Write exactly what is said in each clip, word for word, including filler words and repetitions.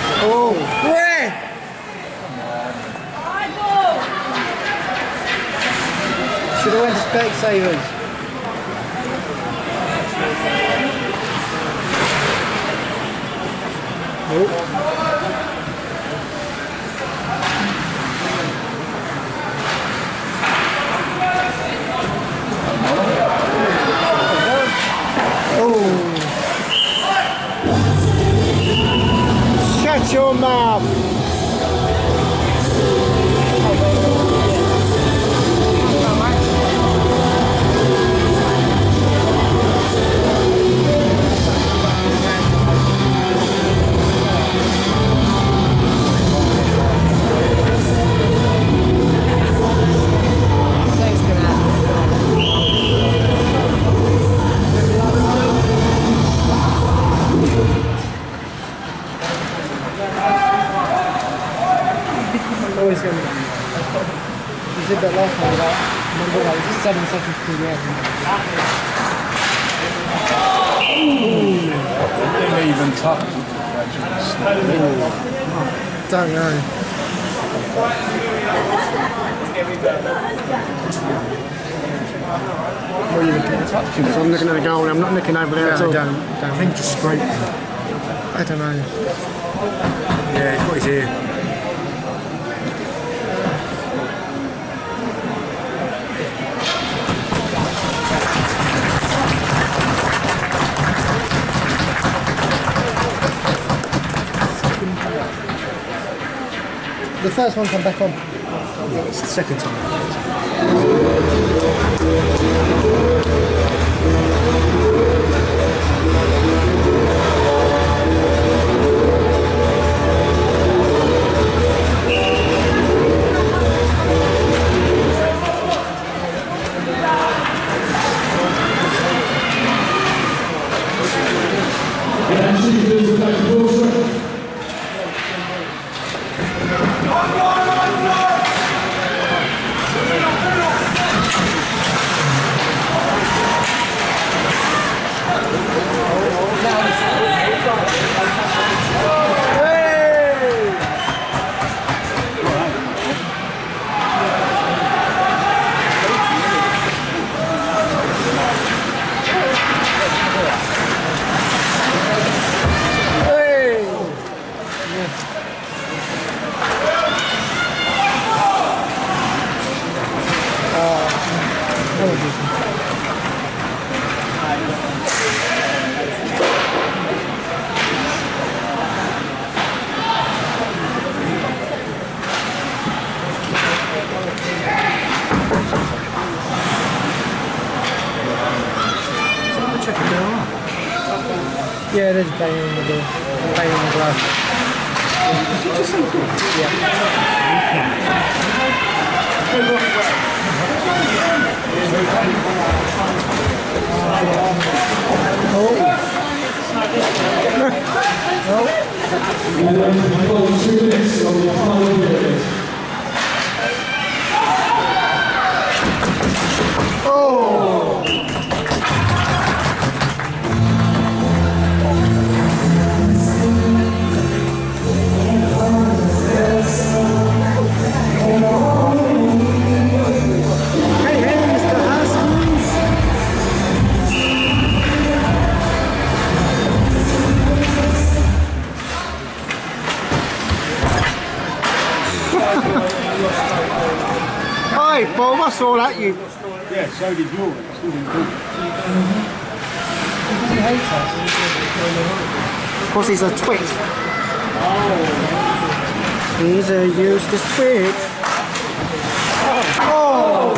Oh, where? Should have went to Specsavers. Oh. Shut your mouth! Always going to be. You did that last time about, remember, like seven seconds to the end. Didn't even touch. Don't know. What are you looking at touching? So I'm looking at the goal, I'm not looking over there Yeah, at all. don't, don't. I think just scrape. I don't know. Yeah, he's got his ear. The first one come back on. Yeah, it's the second time. Yeah, there's banging on the door. Banging on the glass. Did you just say that? Oh! Oh! Hey, Bob, I saw that you. Yeah, so did yours. Still didn't do it. Because he hates us. Of course, he's a twit. Oh. He's a useless twit. Oh! Oh.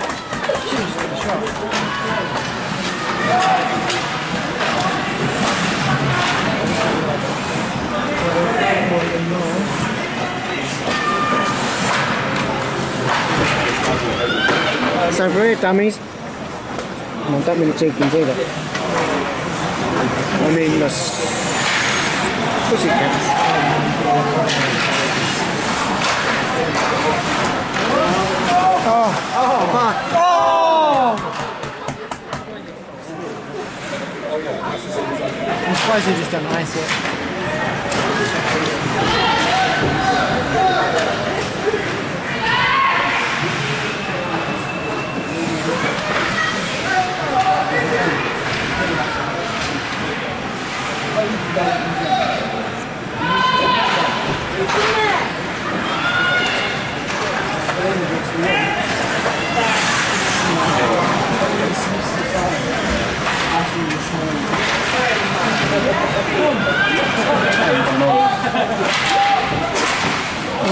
So for it, dummies. Not that many chickens either. I mean, the pussycats. Oh, oh, fuck. Oh! I'm surprised they just don't ice it.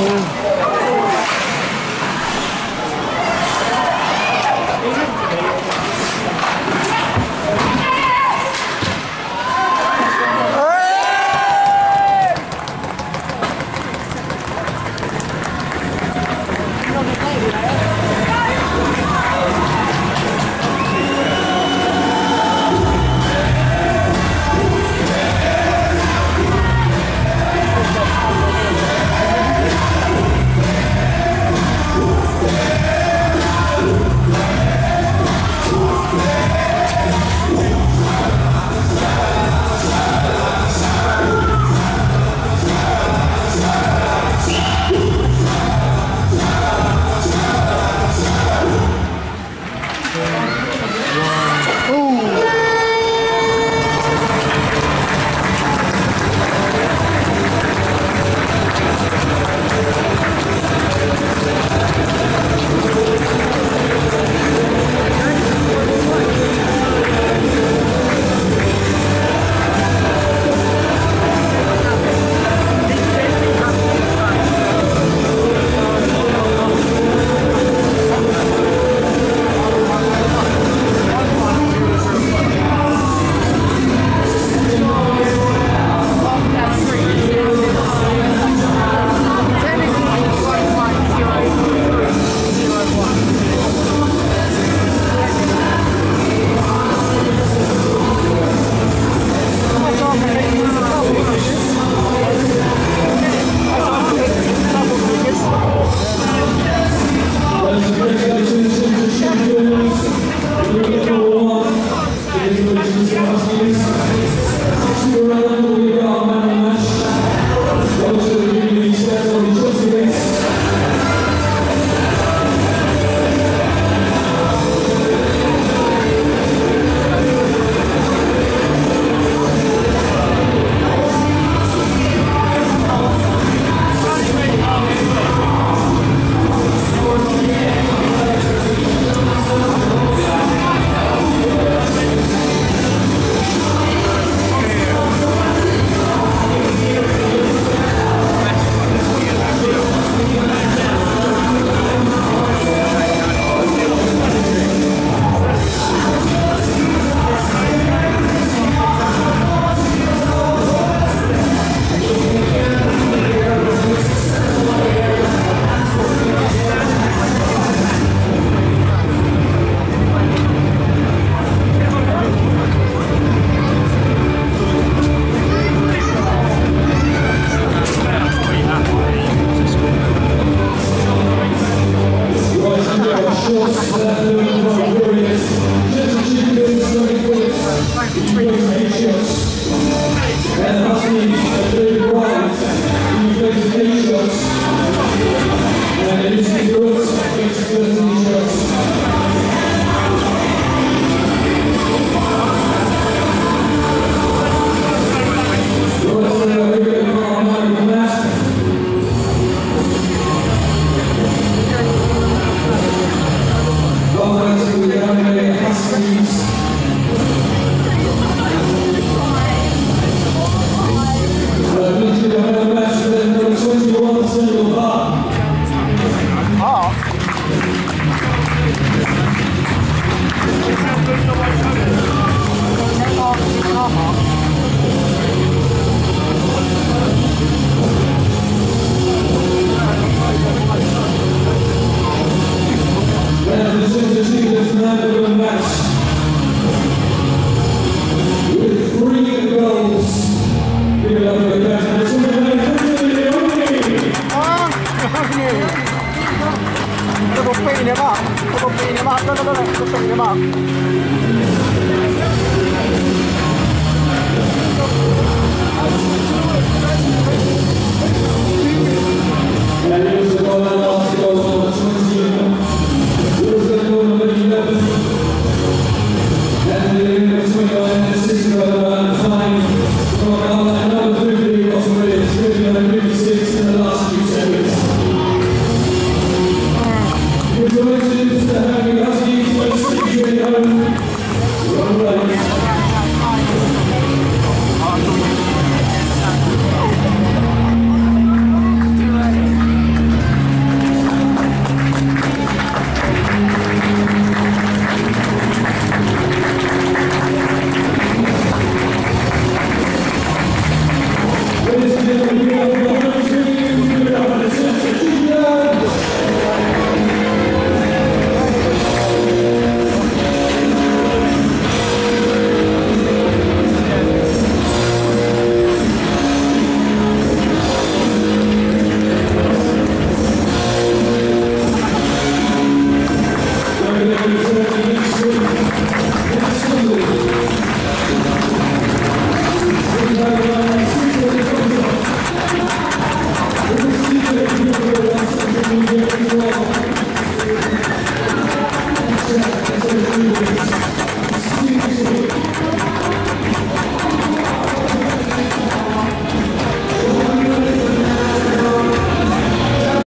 Look, I'm beating him up. Look, I'm beating him up. Look, look, look, look, I'm beating him up.